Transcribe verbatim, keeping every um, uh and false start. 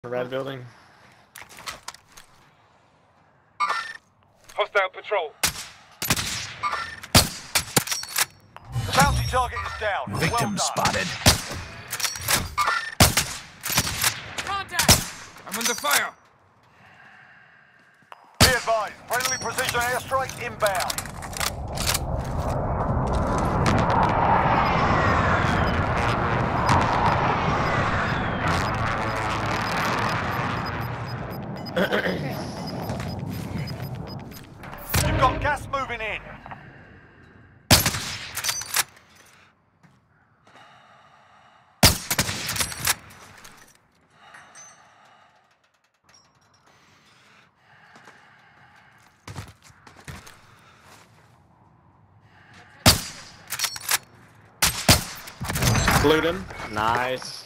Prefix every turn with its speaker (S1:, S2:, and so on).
S1: Red building.
S2: Hostile patrol.
S3: The bounty target is down.
S4: Victim
S3: well
S4: spotted.
S2: Contact! I'm under fire.
S3: Be advised, friendly precision airstrike inbound. You've got gas moving in.
S1: Glued him. Nice.